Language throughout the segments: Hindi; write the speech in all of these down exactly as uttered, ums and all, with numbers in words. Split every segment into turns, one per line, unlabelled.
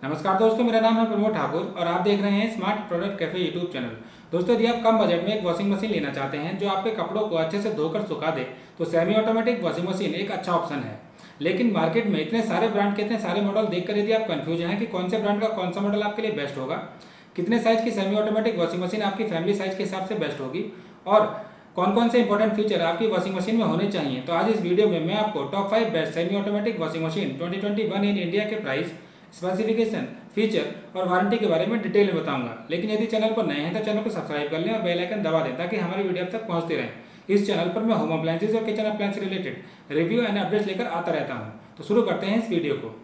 नमस्कार दोस्तों, मेरा नाम है प्रमोद ठाकुर और आप देख रहे हैं smart product cafe YouTube channel. दोस्तों, यदि आप कम बजट में एक वॉशिंग मशीन लेना चाहते हैं जो आपके कपड़ों को अच्छे से धोकर सुखा दे तो सेमी ऑटोमेटिक वॉशिंग मशीन एक अच्छा ऑप्शन है। लेकिन मार्केट में इतने सारे ब्रांड के इतने सारे मॉडल देखकर यदि आप कंफ्यूज हैं कि कौन से ब्रांड का कौन सा मॉडल आपके लिए बेस्ट होगा, कितने साइज की सेमी ऑटोमेटिक वॉशिंग मशीन आपकी फैमिली साइज के हिसाब से बेस्ट होगी और कौन कौन से इंपॉर्टेंट फीचर आपकी वॉशिंग मशीन में होने चाहिए, तो आज इस वीडियो में मैं आपको top five best semi automatic washing machine twenty twenty one in India के प्राइस, स्पेसिफिकेशन, फीचर और वारंटी के बारे में डिटेल में बताऊंगा। लेकिन यदि चैनल पर नए हैं तो चैनल को सब्सक्राइब कर लें और बेल आइकन दबा दें ताकि हमारी वीडियो अब तक पहुंचती रहे। इस चैनल पर मैं होम अप्लायंसेज और किचन अप्लायंस से रिलेटेड रिव्यू एंड अपडेट्स लेकर आता रहता हूं। तो शुरू करते हैं इस वीडियो को।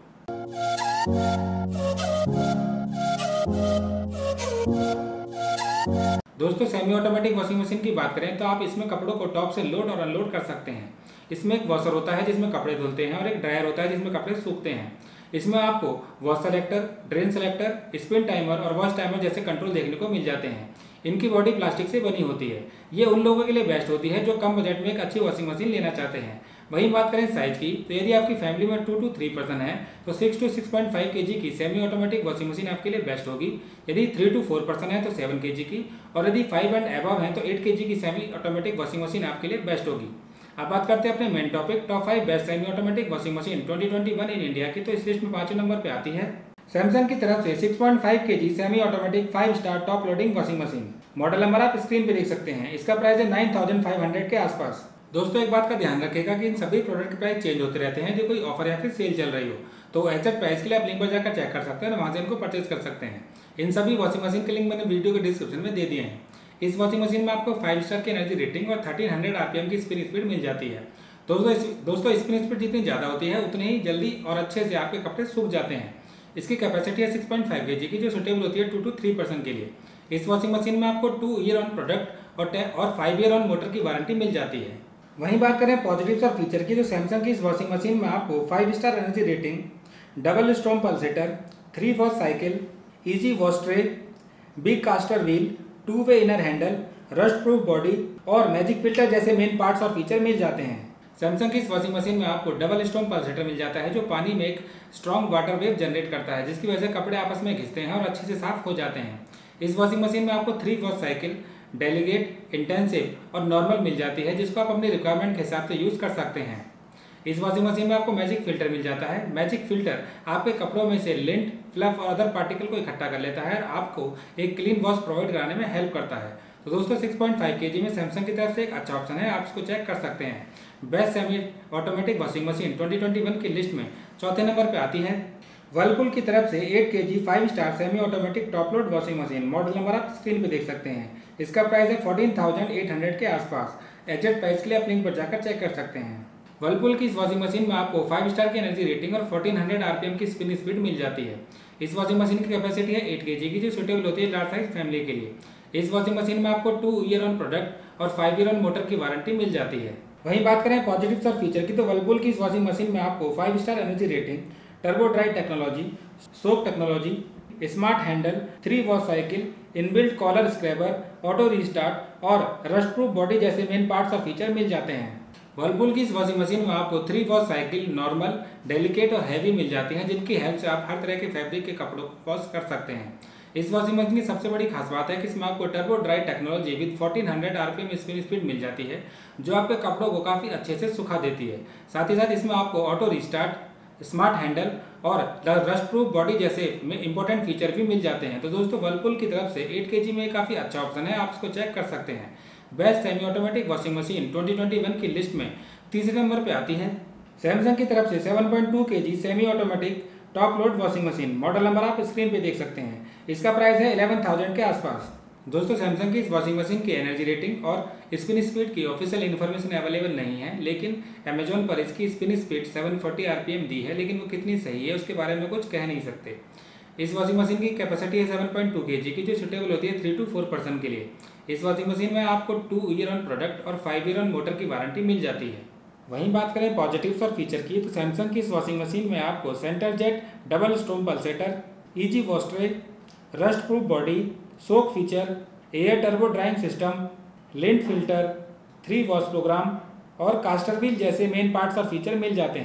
दोस्तों, सेमी ऑटोमेटिक वॉशिंग मशीन की बात करें तो आप इसमें कपड़ों को टॉप से लोड और अनलोड कर सकते हैं। इसमें एक वॉशर होता है जिसमें कपड़े धुलते हैं और एक ड्रायर होता है जिसमें कपड़े सूखते हैं। इसमें आपको wash selector, drain selector, spin timer और वॉश टाइमर जैसे कंट्रोल देखने को मिल जाते हैं। इनकी बॉडी प्लास्टिक से बनी होती है। ये उन लोगों के लिए बेस्ट होती है जो कम बजट में एक अच्छी वॉशिंग मशीन लेना चाहते हैं। वहीं बात करें साइज की तो यदि आपकी फैमिली में टू टू थ्री पर्सन है तो six to six point five K G की सेमी ऑटोमेटिक वॉशिंग मशीन आपके लिए बेस्ट होगी। यदि थ्री टू फोर पर्सन है तो सेवन के जी की और यदि फाइव एंड अबव है तो एट के जी की सेमी ऑटोमेटिक वॉशिंग मशीन आपके लिए बेस्ट होगी। अब बात करते हैं अपने main topic top five best semi automatic washing machine twenty twenty one in India की। तो इस लिस्ट में पांचवें नंबर पे आती है सैमसंग की तरफ से six point five K G semi automatic five star top loading washing machine. Model number आप स्क्रीन पे देख सकते हैं। इसका प्राइस है नाइन थाउजेंड फाइव हंड्रेड के आसपास। दोस्तों, एक बात का ध्यान रखिएगा कि इन सभी प्रोडक्ट के प्राइस चेंज होते रहते हैं। जो कोई ऑफर या फिर सेल चल रही हो तो एग्जैक्ट प्राइस के लिए आप लिंक पर जाकर चेक कर सकते हैं और वहां से इनको परचेज कर सकते हैं। इन सभी वॉशिंग मशीन के लिंक मैंने वीडियो के डिस्क्रिप्शन में दे दिए हैं। इस वॉशिंग मशीन में आपको फाइव स्टार की एनर्जी रेटिंग और थर्टीन हंड्रेड आरपीएम की स्पिन स्पीड मिल जाती है। दोस्तों दोस्तों स्पिन स्पीड जितनी ज़्यादा होती है उतनी ही जल्दी और अच्छे से आपके कपड़े सूख जाते हैं। इसकी कैपेसिटी है six point five K G की जो सुटेबल होती है टू टू थ्री पर्सन के लिए। इस वॉशिंग मशीन में आपको टू ईयर ऑन प्रोडक्ट और और फाइव ईयर ऑन मोटर की वारंटी मिल जाती है। वहीं बात करें पॉजिटिव्स और फीचर की तो सैमसंग की इस वॉशिंग मशीन में आपको five star energy rating, double storm pulsator, three wash cycle, easy wash tray, big castor wheel, two way inner handle, rust proof body और मैजिक फिल्टर जैसे मेन पार्ट्स और फीचर मिल जाते हैं। सैमसंग की इस वॉशिंग मशीन में आपको डबल स्टॉर्म पल्सेटर मिल जाता है जो पानी में एक स्ट्रॉन्ग वाटर वेव जनरेट करता है जिसकी वजह से कपड़े आपस में घिसते हैं और अच्छे से साफ हो जाते हैं। इस वॉशिंग मशीन में आपको three wash cycle, delicate, intensive और नॉर्मल मिल जाती है जिसको आप अपनी रिक्वायरमेंट के हिसाब से यूज़ कर सकते हैं। इस वॉशिंग मशीन में आपको मैजिक फिल्टर मिल जाता है। मैजिक फिल्टर आपके कपड़ों में से लिंट, फ्लफ और अदर पार्टिकल को इकट्ठा कर लेता है और आपको एक क्लीन वॉश प्रोवाइड कराने में हेल्प करता है। तो दोस्तों, सिक्स पॉइंट फाइव के जी में सैमसंग की तरफ से एक अच्छा ऑप्शन है, आप इसको चेक कर सकते हैं। Best semi automatic washing machine twenty twenty one की लिस्ट में चौथे नंबर पर आती है वर्लपूल की तरफ से eight K G five star semi automatic top load washing machine. Model number आप स्क्रीन पे देख सकते हैं। इसका प्राइस है फोर्टीन थाउजेंड एट हंड्रेड के आसपास। एग्जैक्ट प्राइस के लिए आप लिंक पर जाकर चेक कर सकते हैं। वर्लपूल की इस वॉशिंग मशीन में आपको फाइव स्टार की एनर्जी रेटिंग और फोर्टीन हंड्रेड आरपीएम की स्पिन स्पीड मिल जाती है। इस वॉशिंग मशीन की कैपेसिटी है एट के जी की जो सुटेबल होती है लार्ज साइज फैमिली के लिए। इस वॉशिंग मशीन में आपको टू ईयर ऑन प्रोडक्ट और फाइव ईयर ऑन मोटर की वारंटी मिल जाती है। वहीं बात करें पॉजिटिव्स और फीचर की तो वर्लपूल की इस वॉशिंग मशीन में आपको five star energy rating, turbo dry technology, soak technology, smart handle, three wash cycle, inbuilt collar scrubber, auto restart और रस्ट प्रूफ बॉडी जैसे मेन पार्ट्स और फीचर मिल जाते हैं। वर्लपूल की इस वॉशिंग मशीन में आपको three wash cycle, normal, delicate और हैवी मिल जाती हैं जिनकी हेल्प से आप हर तरह के फैब्रिक के कपड़ों को वॉश कर सकते हैं। इस वॉशिंग मशीन की सबसे बड़ी खास बात है कि इसमें आपको turbo dry technology with fourteen hundred RPM spin speed मिल जाती है जो आपके कपड़ों को काफ़ी अच्छे से सुखा देती है। साथ ही साथ इसमें आपको ऑटो रीस्टार्ट, स्मार्ट हैंडल और रस्ट प्रूफ बॉडी जैसे इंपॉर्टेंट फीचर भी मिल जाते हैं। तो दोस्तों, वर्लपूल की तरफ से एट के जी में काफ़ी अच्छा ऑप्शन है, आप इसको चेक कर सकते हैं। Best semi automatic washing machine twenty twenty one की लिस्ट में तीसरे नंबर पे आती है सैमसंग की तरफ से seven point two K G semi automatic top load washing machine. Model number आप स्क्रीन पे देख सकते हैं। इसका प्राइस है इलेवन थाउजेंड के आसपास। दोस्तों, सैमसंग की इस वॉशिंग मशीन की एनर्जी रेटिंग और स्पिन स्पीड की ऑफिशियल इन्फॉर्मेशन अवेलेबल नहीं है, लेकिन अमेजोन पर इसकी spin speed seven forty RPM दी है, लेकिन वो कितनी सही है उसके बारे में कुछ कह नहीं सकते। इस वॉशिंग मशीन की कैपेसिटी है seven point two K G की जो सुटेबल होती है थ्री टू फोर पर्सन के लिए। इस वॉशिंग मशीन में आपको टू ईयर ऑन प्रोडक्ट और फाइव ईयर ऑन मोटर की वारंटी मिल जाती है। वहीं बात करें पॉजिटिव्स और फीचर की तो सैमसंग की इस वॉशिंग मशीन में आपको centre jet, double storm pulsator, easy wash tray, rust proof body, soak feature, air turbo drying system, lint filter, three wash program और कास्टर व्हील जैसे मेन पार्ट्स और फीचर मिल जाते हैं।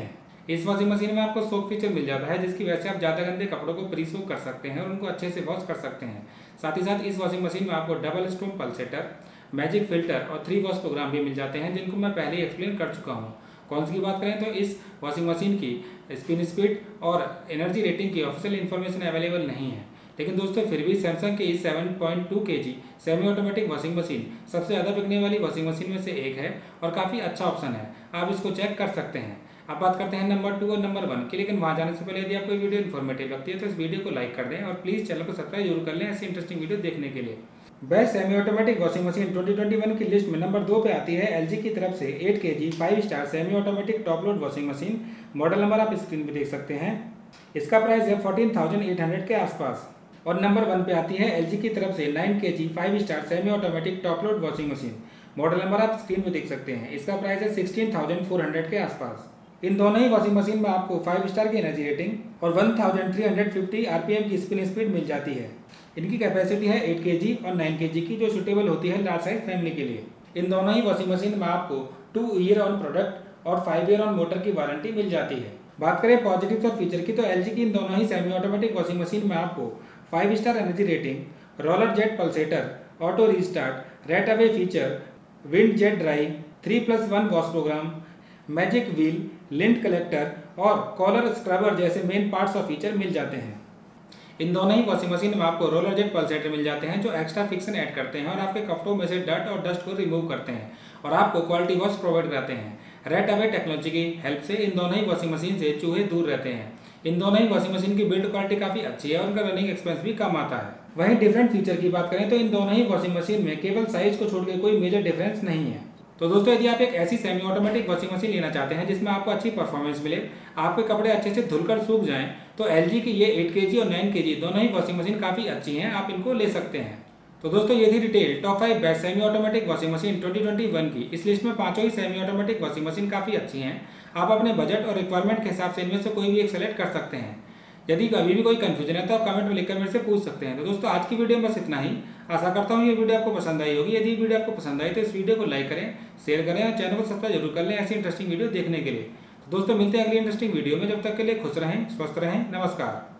इस वॉशिंग मशीन में आपको सोक फीचर मिल जाता है, जिसकी वजह से आप ज़्यादा गंदे कपड़ों को प्री सोक कर सकते हैं और उनको अच्छे से वॉश कर सकते हैं। साथ ही साथ इस वॉशिंग मशीन में आपको double stone pulsator, magic filter और थ्री वॉश प्रोग्राम भी मिल जाते हैं, जिनको मैं पहले ही एक्सप्लेन कर चुका हूँ। कौन सी की बात करें तो इस वॉशिंग मशीन की स्पिन स्पीड और एनर्जी रेटिंग की ऑफिशियल इन्फॉर्मेशन अवेलेबल नहीं है, लेकिन दोस्तों फिर भी सैमसंग के इस seven point two KG semi automatic washing machine सबसे ज़्यादा बिकने वाली वॉशिंग मशीन में से एक है और काफ़ी अच्छा ऑप्शन है। आप इसको चेक कर सकते हैं। अब बात करते हैं नंबर टू और नंबर वन की, लेकिन वहाँ जाने से पहले यदि आपको वीडियो इन्फॉर्मेटिव लगती है तो इस वीडियो को लाइक कर दें और प्लीज़ चैनल को सब्सक्राइब जरूर कर लें ऐसी इंटरेस्टिंग वीडियो देखने के लिए। Best semi automatic washing machine twenty twenty one की लिस्ट में नंबर दो पे आती है एलजी की तरफ से eight KG five star semi automatic top load washing machine. Model number आप स्क्रीन पे देख सकते हैं। इसका प्राइस है फोर्टीन थाउजेंड एट हंड्रेड के आसपास। और नंबर वन पे आती है एलजी की तरफ से nine KG five star semi automatic top load washing machine. Model number आप स्क्रीन पे देख सकते हैं। इसका प्राइस है सिक्सटीन थाउजेंड फोर हंड्रेड के आसपास। इन दोनों ही वॉशिंग मशीन में आपको फाइव स्टार की एनर्जी रेटिंग और one thousand three hundred fifty RPM की स्पिन स्पीड मिल जाती है। इनकी कैपेसिटी है एट केजी और नाइन केजी की, जो सुटेबल होती है लार्ज साइज फैमिली के लिए। इन दोनों ही वॉशिंग मशीन में आपको टू ईयर ऑन प्रोडक्ट और फाइव ईयर ऑन मोटर की वारंटी मिल जाती है। बात करें पॉजिटिव और फीचर की तो एलजी की इन दोनों ही सेमी ऑटोमेटिक वॉशिंग मशीन में आपको five star energy rating, roller jet pulsator, auto restart, rat away feature, wind jet drive, three plus one wash program, magic wheel, lint collector और कॉलर स्क्रबर जैसे मेन पार्ट्स और फीचर मिल जाते हैं। इन दोनों ही वॉशिंग मशीन में आपको रोलर जेट पल्सेटर मिल जाते हैं, जो एक्स्ट्रा फिक्सन ऐड करते हैं और आपके कपड़ों में से डर्ट और डस्ट को रिमूव करते हैं और आपको क्वालिटी वॉश प्रोवाइड कराते हैं। रेट अवे टेक्नोलॉजी की हेल्प से इन दोनों ही वॉशिंग मशीन से चूहे दूर रहते हैं। इन दोनों ही वॉशिंग मशीन की बिल्ड क्वालिटी काफ़ी अच्छी है और उनका रनिंग एक्सपेंस भी कम आता है। वहीं डिफरेंट फीचर की बात करें तो इन दोनों ही वॉशिंग मशीन में केवल साइज को छोड़ के कोई मेजर डिफरेंस नहीं है। तो दोस्तों यदि आप एक ऐसी सेमी ऑटोमेटिक वॉशिंग मशीन लेना चाहते हैं जिसमें आपको अच्छी परफॉर्मेंस मिले, आपके कपड़े अच्छे से धुलकर सूख जाएं, तो एलजी की ये एट केजी और नाइन केजी दोनों ही वॉशिंग मशीन काफ़ी अच्छी हैं, आप इनको ले सकते हैं। तो दोस्तों ये थी detail top five best semi automatic washing machine twenty twenty one की। इस लिस्ट में पांचों ही सेमी ऑटोमेटिक वॉशिंग मशीन काफ़ी अच्छी हैं। आप अपने बजट और रिक्वायरमेंट के हिसाब से इनमें से कोई भी एक सेलेक्ट कर सकते हैं। यदि कभी भी कोई कंफ्यूजन है तो आप कमेंट में लिखकर मेरे से पूछ सकते हैं। तो दोस्तों आज की वीडियो में बस इतना ही। आशा करता हूँ ये वीडियो आपको पसंद आई होगी। यदि वीडियो आपको पसंद आई तो इस वीडियो को लाइक करें, शेयर करें और चैनल को सब्सक्राइब जरूर कर लें ऐसी इंटरेस्टिंग वीडियो देखने के लिए। तो दोस्तों मिलते हैं अगली इंटरेस्टिंग वीडियो में। जब तक के लिए खुश रहें, स्वस्थ रहें, नमस्कार।